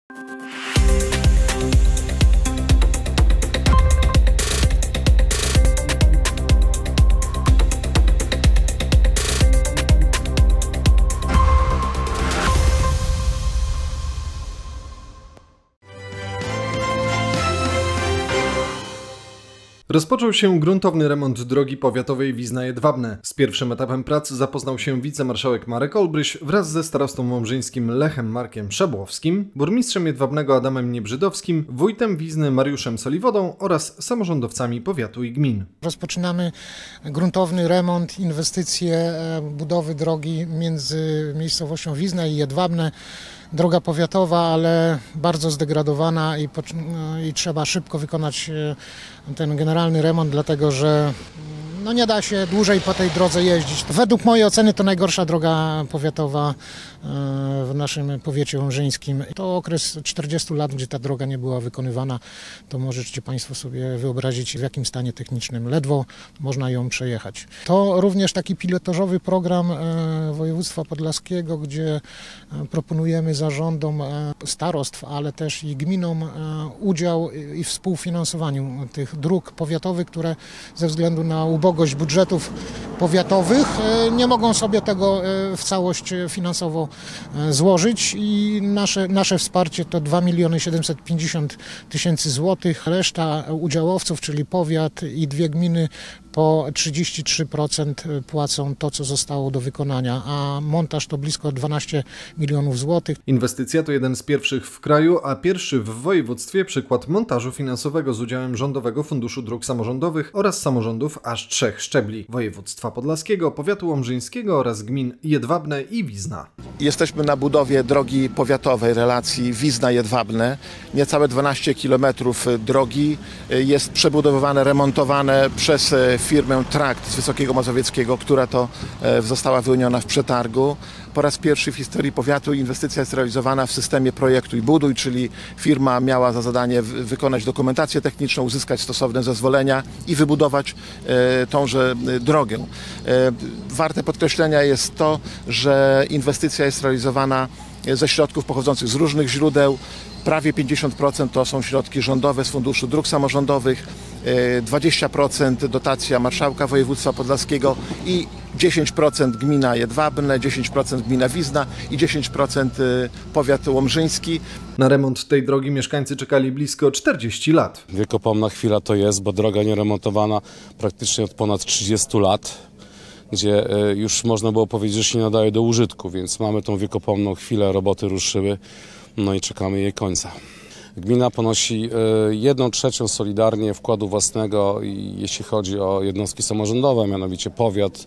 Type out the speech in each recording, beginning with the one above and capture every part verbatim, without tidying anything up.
Rozpoczął się gruntowny remont drogi powiatowej Wizna-Jedwabne. Z pierwszym etapem prac zapoznał się wicemarszałek Marek Olbryś wraz ze starostą łomżyńskim Lechem Markiem Szabłowskim, burmistrzem Jedwabnego Adamem Niebrzydowskim, wójtem Wizny Mariuszem Soliwodą oraz samorządowcami powiatu i gmin. Rozpoczynamy gruntowny remont, inwestycje budowy drogi między miejscowością Wizna i Jedwabne. Droga powiatowa, ale bardzo zdegradowana i, i trzeba szybko wykonać ten generalny remont, dlatego że no nie da się dłużej po tej drodze jeździć. Według mojej oceny to najgorsza droga powiatowa w naszym powiecie łomżyńskim. To okres czterdziestu lat, gdzie ta droga nie była wykonywana, to możecie Państwo sobie wyobrazić, w jakim stanie technicznym. Ledwo można ją przejechać. To również taki pilotażowy program województwa podlaskiego, gdzie proponujemy zarządom starostw, ale też i gminom udział i współfinansowaniu tych dróg powiatowych, które ze względu na ubogość budżetów powiatowych nie mogą sobie tego w całość finansowo złożyć i nasze, nasze wsparcie to dwa miliony siedemset pięćdziesiąt tysięcy złotych. Reszta udziałowców, czyli powiat i dwie gminy, po trzydzieści trzy procent płacą to, co zostało do wykonania, a montaż to blisko dwanaście milionów złotych. Inwestycja to jeden z pierwszych w kraju, a pierwszy w województwie przykład montażu finansowego z udziałem Rządowego Funduszu Dróg Samorządowych oraz samorządów aż trzech szczebli: województwa podlaskiego, powiatu łomżyńskiego oraz gmin Jedwabne i Wizna. Jesteśmy na budowie drogi powiatowej relacji Wizna-Jedwabne. Niecałe dwanaście kilometrów drogi jest przebudowywane, remontowane przez firmę Trakt z Wysokiego Mazowieckiego, która to została wyłoniona w przetargu. Po raz pierwszy w historii powiatu inwestycja jest realizowana w systemie projektuj i buduj, czyli firma miała za zadanie wykonać dokumentację techniczną, uzyskać stosowne zezwolenia i wybudować e, tąże drogę. E, warte podkreślenia jest to, że inwestycja jest realizowana ze środków pochodzących z różnych źródeł. Prawie pięćdziesiąt procent to są środki rządowe z Funduszu Dróg Samorządowych, dwadzieścia procent dotacja Marszałka Województwa Podlaskiego i dziesięć procent gmina Jedwabne, dziesięć procent gmina Wizna i dziesięć procent powiat łomżyński. Na remont tej drogi mieszkańcy czekali blisko czterdzieści lat. Wiekopomna chwila to jest, bo droga nie remontowana praktycznie od ponad trzydziestu lat, gdzie już można było powiedzieć, że się nie nadaje do użytku, więc mamy tą wiekopomną chwilę, roboty ruszyły, no i czekamy jej końca. Gmina ponosi jedną trzecią solidarnie wkładu własnego, jeśli chodzi o jednostki samorządowe, mianowicie powiat,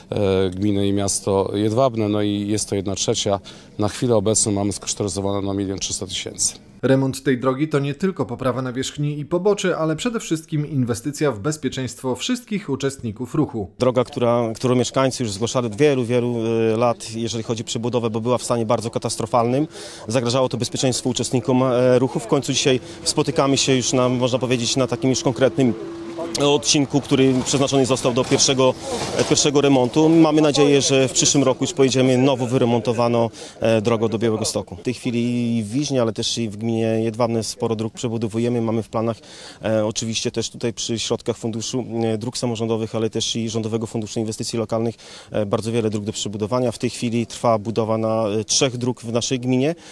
gminy i miasto Jedwabne, no i jest to jedna trzecia. Na chwilę obecną mamy skosztoryzowane na milion trzysta tysięcy. Remont tej drogi to nie tylko poprawa nawierzchni i poboczy, ale przede wszystkim inwestycja w bezpieczeństwo wszystkich uczestników ruchu. Droga, która, którą mieszkańcy już zgłaszali od wielu, wielu lat, jeżeli chodzi o przebudowę, bo była w stanie bardzo katastrofalnym. Zagrażało to bezpieczeństwu uczestnikom ruchu. W końcu dzisiaj spotykamy się już, na, można powiedzieć, na takim już konkretnym odcinku, który przeznaczony został do pierwszego, pierwszego remontu. Mamy nadzieję, że w przyszłym roku już pojedziemy nowo wyremontowaną drogą do Białegostoku. W tej chwili w Wiźnie, ale też i w gminie Jedwabne sporo dróg przebudowujemy. Mamy w planach e, oczywiście też tutaj przy środkach Funduszu e, Dróg Samorządowych, ale też i Rządowego Funduszu Inwestycji Lokalnych e, bardzo wiele dróg do przebudowania. W tej chwili trwa budowa na e, trzech dróg w naszej gminie. E,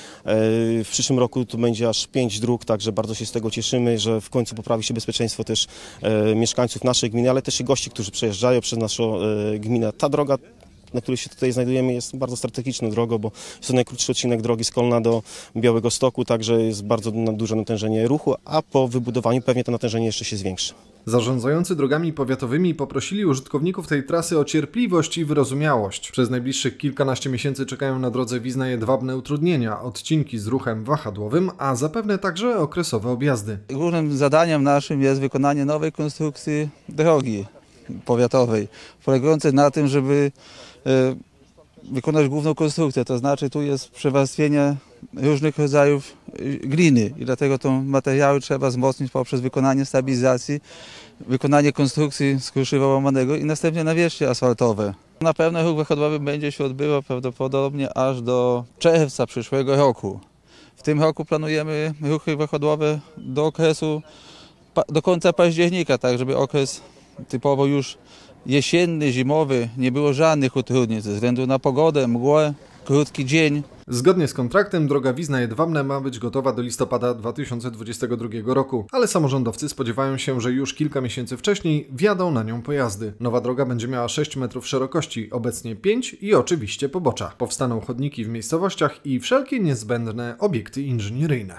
w przyszłym roku to będzie aż pięć dróg, także bardzo się z tego cieszymy, że w końcu poprawi się bezpieczeństwo też e, mieszkańców naszej gminy, ale też i gości, którzy przejeżdżają przez naszą e, gminę. Ta droga, na której się tutaj znajdujemy, jest bardzo strategiczną drogą, bo jest to najkrótszy odcinek drogi z Kolna do Białegostoku, także jest bardzo duże natężenie ruchu, a po wybudowaniu pewnie to natężenie jeszcze się zwiększy. Zarządzający drogami powiatowymi poprosili użytkowników tej trasy o cierpliwość i wyrozumiałość. Przez najbliższych kilkanaście miesięcy czekają na drodze Wizna-Jedwabne utrudnienia, odcinki z ruchem wahadłowym, a zapewne także okresowe objazdy. Głównym zadaniem naszym jest wykonanie nowej konstrukcji drogi powiatowej, polegającej na tym, żeby e, wykonać główną konstrukcję, to znaczy tu jest przewarstwienie różnych rodzajów gliny i dlatego te materiały trzeba wzmocnić poprzez wykonanie stabilizacji, wykonanie konstrukcji z kruszywa łamanego i następnie nawierzchnie asfaltowe. Na pewno ruch wahadłowy będzie się odbywał prawdopodobnie aż do czerwca przyszłego roku. W tym roku planujemy ruchy wahadłowe do okresu, do końca października, tak żeby okres typowo już jesienny, zimowy, nie było żadnych utrudnień ze względu na pogodę, mgłę, krótki dzień. Zgodnie z kontraktem droga Wizna-Jedwabne ma być gotowa do listopada dwa tysiące dwudziestego drugiego roku, ale samorządowcy spodziewają się, że już kilka miesięcy wcześniej wjadą na nią pojazdy. Nowa droga będzie miała sześć metrów szerokości, obecnie pięć i oczywiście pobocza. Powstaną chodniki w miejscowościach i wszelkie niezbędne obiekty inżynieryjne.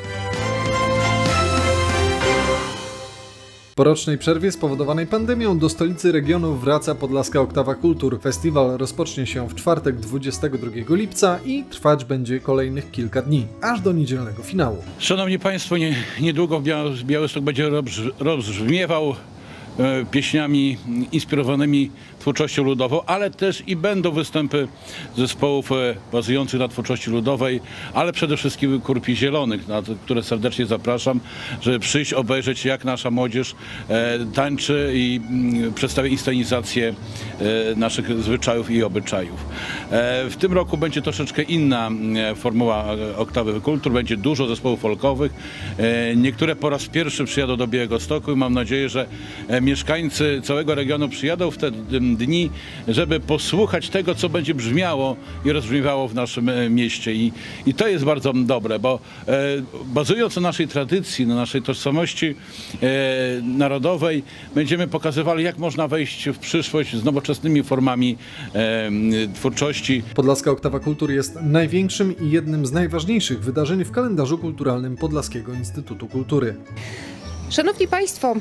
Po rocznej przerwie spowodowanej pandemią do stolicy regionu wraca Podlaska Oktawa Kultur. Festiwal rozpocznie się w czwartek dwudziestego drugiego lipca i trwać będzie kolejnych kilka dni, aż do niedzielnego finału. Szanowni Państwo, nie, niedługo Białystok będzie rozbrzmiewał e, pieśniami inspirowanymi twórczością ludową, ale też i będą występy zespołów e, bazujących na twórczości ludowej, ale przede wszystkim Kurpi Zielonych, na które serdecznie zapraszam, żeby przyjść, obejrzeć, jak nasza młodzież e, tańczy i m, przedstawia inscenizację e, naszych zwyczajów i obyczajów. E, w tym roku będzie troszeczkę inna e, formuła Oktawy Kultur, będzie dużo zespołów folkowych. E, niektóre po raz pierwszy przyjadą do Białegostoku i mam nadzieję, że e, mieszkańcy całego regionu przyjadą w te dni, żeby posłuchać tego, co będzie brzmiało i rozbrzmiewało w naszym mieście. I, i to jest bardzo dobre, bo e, bazując na naszej tradycji, na naszej tożsamości e, narodowej, będziemy pokazywali, jak można wejść w przyszłość z nowoczesnymi formami e, twórczości. Podlaska Oktawa Kultur jest największym i jednym z najważniejszych wydarzeń w kalendarzu kulturalnym Podlaskiego Instytutu Kultury. Szanowni Państwo,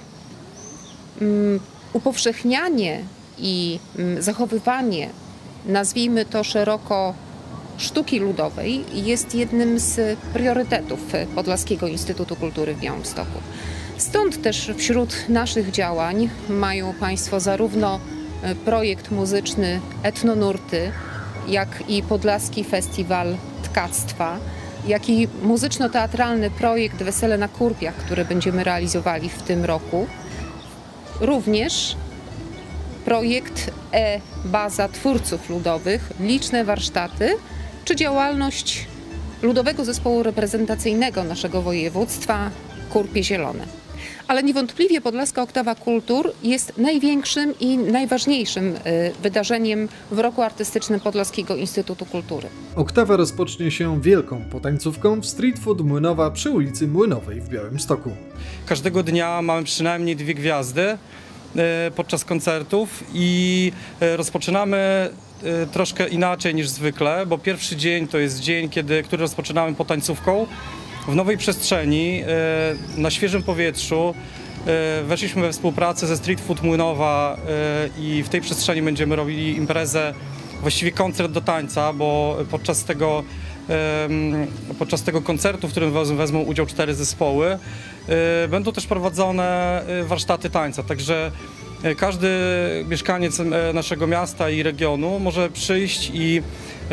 um, upowszechnianie i zachowywanie, nazwijmy to szeroko, sztuki ludowej jest jednym z priorytetów Podlaskiego Instytutu Kultury w Białymstoku. Stąd też wśród naszych działań mają Państwo zarówno projekt muzyczny Etnonurty, jak i Podlaski Festiwal Tkactwa, jak i muzyczno-teatralny projekt Wesele na Kurpiach, który będziemy realizowali w tym roku. Również projekt e-Baza Twórców Ludowych, liczne warsztaty, czy działalność Ludowego Zespołu Reprezentacyjnego naszego województwa Kurpie Zielone. Ale niewątpliwie Podlaska Oktawa Kultur jest największym i najważniejszym wydarzeniem w roku artystycznym Podlaskiego Instytutu Kultury. Oktawa rozpocznie się wielką potańcówką w Street Food Młynowa przy ulicy Młynowej w Białymstoku. Każdego dnia mamy przynajmniej dwie gwiazdy podczas koncertów i rozpoczynamy troszkę inaczej niż zwykle, bo pierwszy dzień to jest dzień, kiedy, który rozpoczynamy potańcówką w nowej przestrzeni, na świeżym powietrzu. Weszliśmy we współpracę ze Street Food Młynowa i w tej przestrzeni będziemy robili imprezę, właściwie koncert do tańca, bo podczas tego, podczas tego koncertu, w którym wezmą udział cztery zespoły, będą też prowadzone warsztaty tańca, także każdy mieszkaniec naszego miasta i regionu może przyjść i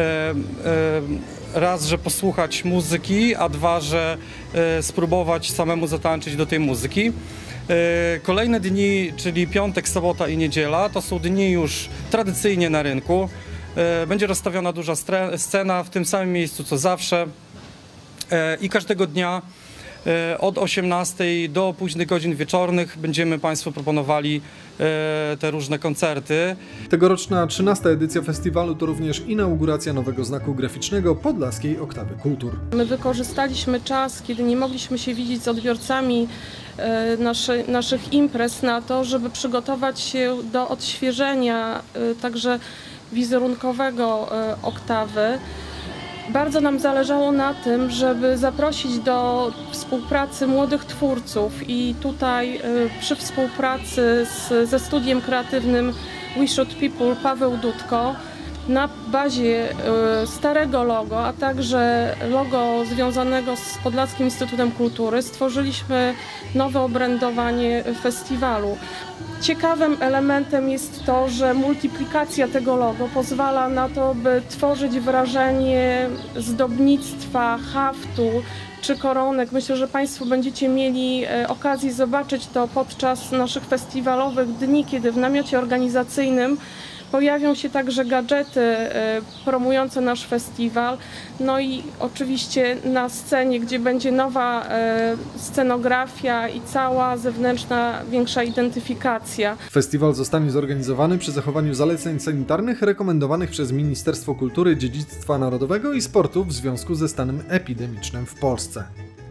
raz, że posłuchać muzyki, a dwa, że spróbować samemu zatańczyć do tej muzyki. Kolejne dni, czyli piątek, sobota i niedziela, to są dni już tradycyjnie na rynku. Będzie rozstawiona duża scena w tym samym miejscu co zawsze i każdego dnia od osiemnastej do późnych godzin wieczornych będziemy Państwu proponowali te różne koncerty. Tegoroczna trzynasta edycja festiwalu to również inauguracja nowego znaku graficznego Podlaskiej Oktawy Kultur. My wykorzystaliśmy czas, kiedy nie mogliśmy się widzieć z odbiorcami naszy, naszych imprez na to, żeby przygotować się do odświeżenia także wizerunkowego Oktawy. Bardzo nam zależało na tym, żeby zaprosić do współpracy młodych twórców i tutaj przy współpracy z, ze studiem kreatywnym We Shoot People Paweł Dudko na bazie starego logo, a także logo związanego z Podlaskim Instytutem Kultury stworzyliśmy nowe obrędowanie festiwalu. Ciekawym elementem jest to, że multiplikacja tego logo pozwala na to, by tworzyć wrażenie zdobnictwa, haftu czy koronek. Myślę, że Państwo będziecie mieli okazję zobaczyć to podczas naszych festiwalowych dni, kiedy w namiocie organizacyjnym Pojawią się także gadżety e, promujące nasz festiwal. No i oczywiście na scenie, gdzie będzie nowa e, scenografia i cała zewnętrzna, większa identyfikacja. Festiwal zostanie zorganizowany przy zachowaniu zaleceń sanitarnych rekomendowanych przez Ministerstwo Kultury, Dziedzictwa Narodowego i Sportu w związku ze stanem epidemicznym w Polsce.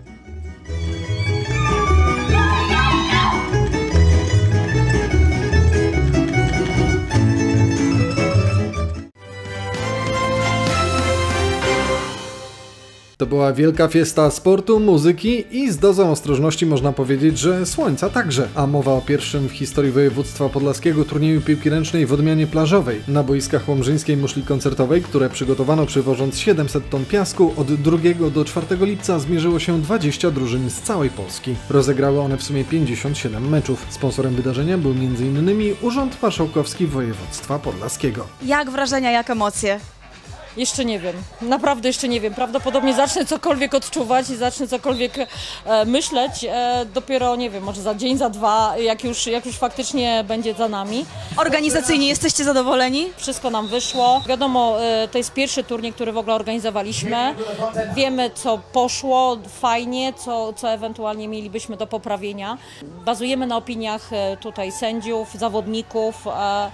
To była wielka fiesta sportu, muzyki i z dozą ostrożności można powiedzieć, że słońca także. A mowa o pierwszym w historii województwa podlaskiego turnieju piłki ręcznej w odmianie plażowej. Na boiskach łomżyńskiej muszli koncertowej, które przygotowano przywożąc siedemset ton piasku, od drugiego do czwartego lipca zmierzyło się dwadzieścia drużyn z całej Polski. Rozegrały one w sumie pięćdziesiąt siedem meczów. Sponsorem wydarzenia był między innymi Urząd Marszałkowski Województwa Podlaskiego. Jak wrażenia, jak emocje? Jeszcze nie wiem, naprawdę jeszcze nie wiem. Prawdopodobnie zacznę cokolwiek odczuwać i zacznę cokolwiek e, myśleć e, dopiero, nie wiem, może za dzień, za dwa, jak już, jak już faktycznie będzie za nami. Organizacyjnie jesteście zadowoleni? Wszystko nam wyszło. Wiadomo, e, to jest pierwszy turniej, który w ogóle organizowaliśmy. Wiemy, co poszło fajnie, co, co ewentualnie mielibyśmy do poprawienia. Bazujemy na opiniach e, tutaj sędziów, zawodników. E,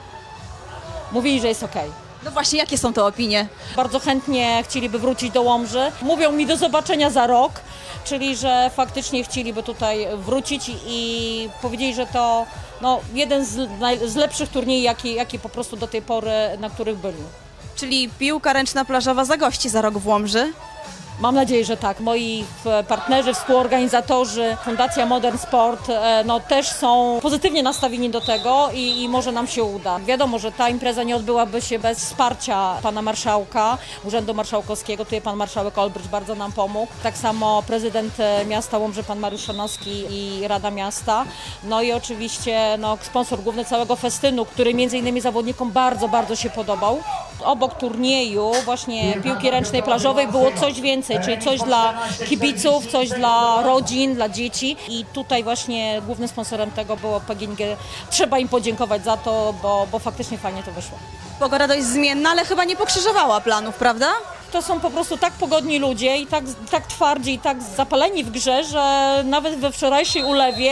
mówili, że jest okej. No właśnie, jakie są te opinie? Bardzo chętnie chcieliby wrócić do Łomży. Mówią mi do zobaczenia za rok, czyli że faktycznie chcieliby tutaj wrócić i powiedzieli, że to no, jeden z, z lepszych turniejów, jaki, jaki po prostu do tej pory, na których byli. Czyli piłka ręczna plażowa zagości za rok w Łomży? Mam nadzieję, że tak. Moi partnerzy, współorganizatorzy, Fundacja Modern Sport no, też są pozytywnie nastawieni do tego i, i może nam się uda. Wiadomo, że ta impreza nie odbyłaby się bez wsparcia pana marszałka, Urzędu Marszałkowskiego. Tutaj pan marszałek Olbrzyś bardzo nam pomógł. Tak samo prezydent miasta Łomży, pan Mariusz Szanowski i Rada Miasta. No i oczywiście no, sponsor główny całego festynu, który między innymi zawodnikom bardzo, bardzo się podobał. Obok turnieju właśnie piłki ręcznej plażowej było coś więcej, czyli coś dla kibiców, coś dla rodzin, dla dzieci i tutaj właśnie głównym sponsorem tego było P G N G. Trzeba im podziękować za to, bo, bo faktycznie fajnie to wyszło. Pogoda dość zmienna, ale chyba nie pokrzyżowała planów, prawda? To są po prostu tak pogodni ludzie i tak, tak twardzi i tak zapaleni w grze, że nawet we wczorajszej ulewie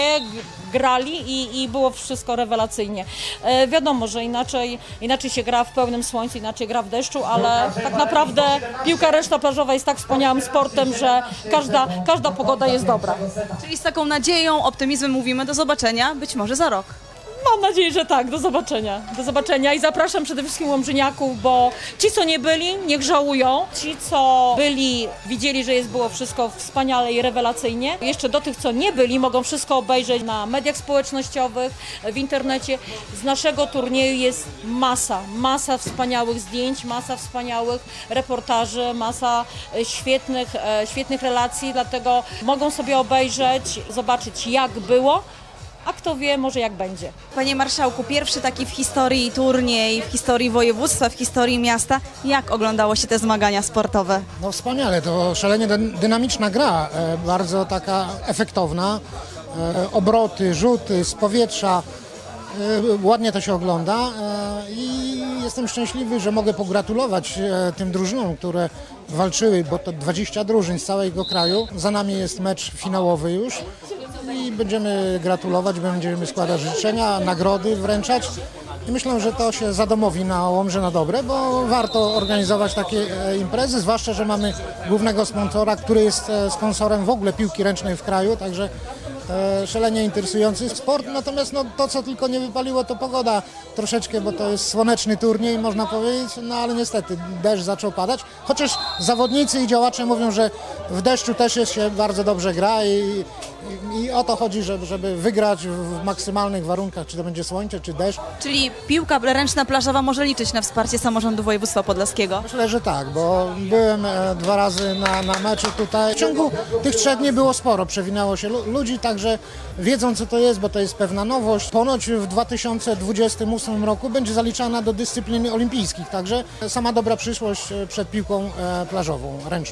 grali i, i było wszystko rewelacyjnie. E, wiadomo, że inaczej, inaczej się gra w pełnym słońcu, inaczej gra w deszczu, ale tak naprawdę piłka ręczna plażowa jest tak wspaniałym sportem, że każda, każda pogoda jest dobra. Czyli z taką nadzieją, optymizmem mówimy do zobaczenia, być może za rok. Mam nadzieję, że tak. Do zobaczenia. Do zobaczenia i zapraszam przede wszystkim łomżyniaków, bo ci, co nie byli, niech żałują. Ci, co byli, widzieli, że jest było wszystko wspaniale i rewelacyjnie. Jeszcze do tych, co nie byli, mogą wszystko obejrzeć na mediach społecznościowych, w internecie. Z naszego turnieju jest masa, masa wspaniałych zdjęć, masa wspaniałych reportaży, masa świetnych, świetnych relacji, dlatego mogą sobie obejrzeć, zobaczyć, jak było. A kto wie, może jak będzie. Panie marszałku, pierwszy taki w historii turniej, w historii województwa, w historii miasta. Jak oglądało się te zmagania sportowe? No wspaniale, to szalenie dynamiczna gra, bardzo taka efektowna. Obroty, rzuty z powietrza, ładnie to się ogląda i jestem szczęśliwy, że mogę pogratulować tym drużynom, które walczyły, bo to dwadzieścia drużyn z całego kraju. Za nami jest mecz finałowy już. I będziemy gratulować, będziemy składać życzenia, nagrody wręczać i myślę, że to się zadomowi na Łomży na dobre, bo warto organizować takie imprezy, zwłaszcza, że mamy głównego sponsora, który jest sponsorem w ogóle piłki ręcznej w kraju, także szalenie interesujący sport, natomiast no, to, co tylko nie wypaliło, to pogoda troszeczkę, bo to jest słoneczny turniej, można powiedzieć, no ale niestety deszcz zaczął padać, chociaż zawodnicy i działacze mówią, że w deszczu też jest się bardzo dobrze gra i, i, i o to chodzi, żeby, żeby wygrać w maksymalnych warunkach, czy to będzie słońce, czy deszcz. Czyli piłka ręczna plażowa może liczyć na wsparcie samorządu województwa podlaskiego? Myślę, że tak, bo byłem dwa razy na, na meczu tutaj. W ciągu tych trzech dni było sporo, przewinęło się ludzi, także wiedzą, co to jest, bo to jest pewna nowość. Ponoć w dwa tysiące dwudziestym ósmym roku będzie zaliczana do dyscyplin olimpijskich, także sama dobra przyszłość przed piłką plażową, ręczną. To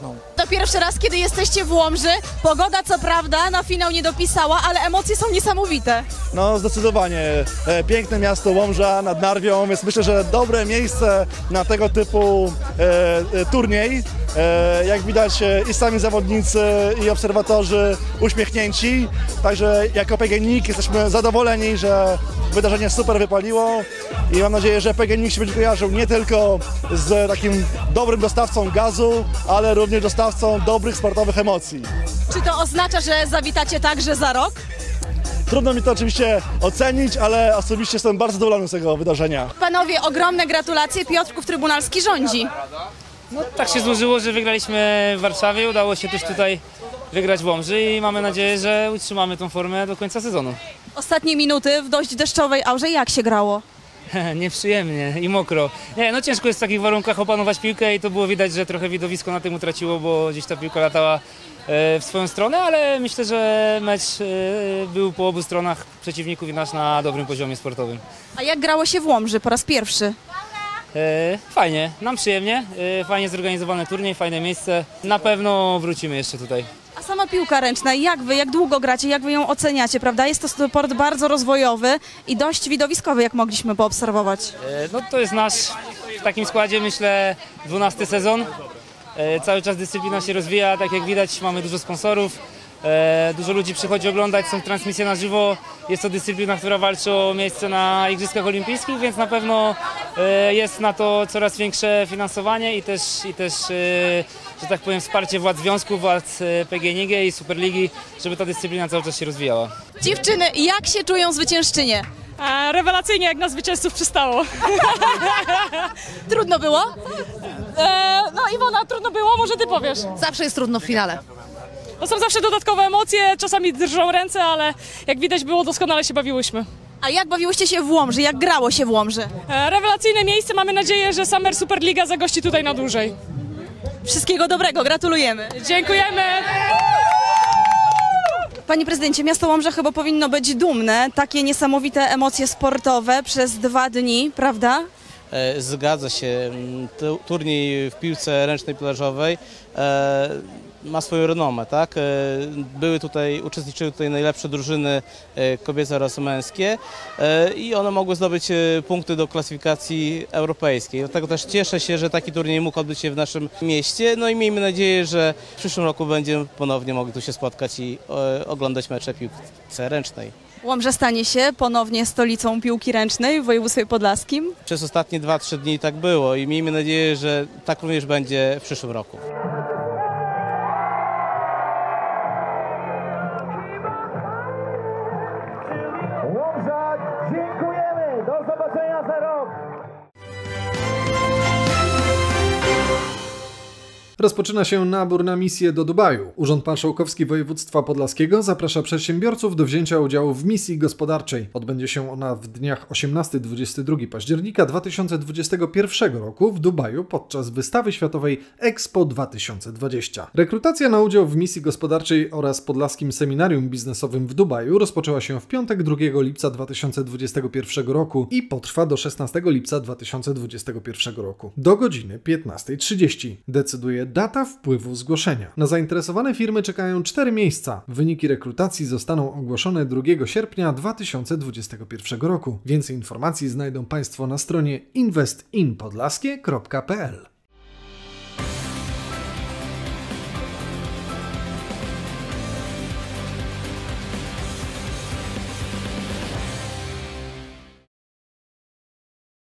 pierwszy raz, kiedy jesteście w Łomży. Pogoda co prawda na finał nie dopisała, ale emocje są niesamowite. No zdecydowanie. E, piękne miasto Łomża nad Narwią, więc myślę, że dobre miejsce na tego typu e, e, turniej. E, jak widać e, i sami zawodnicy, i obserwatorzy uśmiechnięci. Także jako P G N I K jesteśmy zadowoleni, że wydarzenie super wypaliło i mam nadzieję, że P G N I K się będzie kojarzył nie tylko z takim dobrym dostawcą gazu, ale również dostawcą dobrych sportowych emocji. Czy to oznacza, że zawitacie także za rok? Trudno mi to oczywiście ocenić, ale osobiście jestem bardzo zadowolony z tego wydarzenia. Panowie, ogromne gratulacje. Piotrków Trybunalski rządzi. No tak się złożyło, że wygraliśmy w Warszawie, udało się też tutaj wygrać w Łomży i mamy nadzieję, że utrzymamy tą formę do końca sezonu. Ostatnie minuty w dość deszczowej aurze. Jak się grało? Nieprzyjemnie i mokro. Nie, no ciężko jest w takich warunkach opanować piłkę i to było widać, że trochę widowisko na tym utraciło, bo gdzieś ta piłka latała w swoją stronę, ale myślę, że mecz był po obu stronach przeciwników i nasz na dobrym poziomie sportowym. A jak grało się w Łomży po raz pierwszy? Fajnie, nam przyjemnie, fajnie zorganizowany turniej, fajne miejsce. Na pewno wrócimy jeszcze tutaj. A sama piłka ręczna, jak wy, jak długo gracie, jak wy ją oceniacie, prawda? Jest to sport bardzo rozwojowy i dość widowiskowy, jak mogliśmy poobserwować. No to jest nasz, w takim składzie myślę, dwunasty sezon. Cały czas dyscyplina się rozwija, tak jak widać mamy dużo sponsorów. Dużo ludzi przychodzi oglądać, są transmisje na żywo. Jest to dyscyplina, która walczy o miejsce na Igrzyskach Olimpijskich, więc na pewno jest na to coraz większe finansowanie i też, i też że tak powiem, wsparcie władz związków, władz P G N I G i Superligi, żeby ta dyscyplina cały czas się rozwijała. Dziewczyny, jak się czują zwyciężczynie? A, rewelacyjnie, jak na zwycięzców przystało. Trudno było? E, no Iwona, trudno było, może ty powiesz. Zawsze jest trudno w finale. To są zawsze dodatkowe emocje, czasami drżą ręce, ale jak widać było, doskonale się bawiłyśmy. A jak bawiłyście się w Łomży? Jak grało się w Łomży? E, rewelacyjne miejsce, mamy nadzieję, że Summer Superliga zagości tutaj na dłużej. Wszystkiego dobrego, gratulujemy. Dziękujemy. Panie prezydencie, miasto Łomża chyba powinno być dumne. Takie niesamowite emocje sportowe przez dwa dni, prawda? Zgadza się. Turniej w piłce ręcznej plażowej e, ma swoją renomę, tak? E, były tutaj, uczestniczyły tutaj najlepsze drużyny e, kobiece oraz męskie e, i one mogły zdobyć e, punkty do klasyfikacji europejskiej. Dlatego też cieszę się, że taki turniej mógł odbyć się w naszym mieście. No i miejmy nadzieję, że w przyszłym roku będziemy ponownie mogli tu się spotkać i e, oglądać mecze piłce ręcznej. Łomża stanie się ponownie stolicą piłki ręcznej w województwie podlaskim. Przez ostatnie dwa trzy dni tak było i miejmy nadzieję, że tak również będzie w przyszłym roku. Łomża, dziękujemy! Do zobaczenia za rok! Rozpoczyna się nabór na misję do Dubaju. Urząd Marszałkowski Województwa Podlaskiego zaprasza przedsiębiorców do wzięcia udziału w misji gospodarczej. Odbędzie się ona w dniach osiemnastego do dwudziestego drugiego października dwa tysiące dwudziestego pierwszego roku w Dubaju podczas wystawy światowej Expo dwa tysiące dwadzieścia. Rekrutacja na udział w misji gospodarczej oraz Podlaskim Seminarium Biznesowym w Dubaju rozpoczęła się w piątek drugiego lipca dwa tysiące dwudziestego pierwszego roku i potrwa do szesnastego lipca dwa tysiące dwudziestego pierwszego roku. Do godziny piętnastej trzydzieści. Decyduje data wpływu zgłoszenia. Na zainteresowane firmy czekają cztery miejsca. Wyniki rekrutacji zostaną ogłoszone drugiego sierpnia dwa tysiące dwudziestego pierwszego roku. Więcej informacji znajdą Państwo na stronie inwestinpodlaskie kropka p l.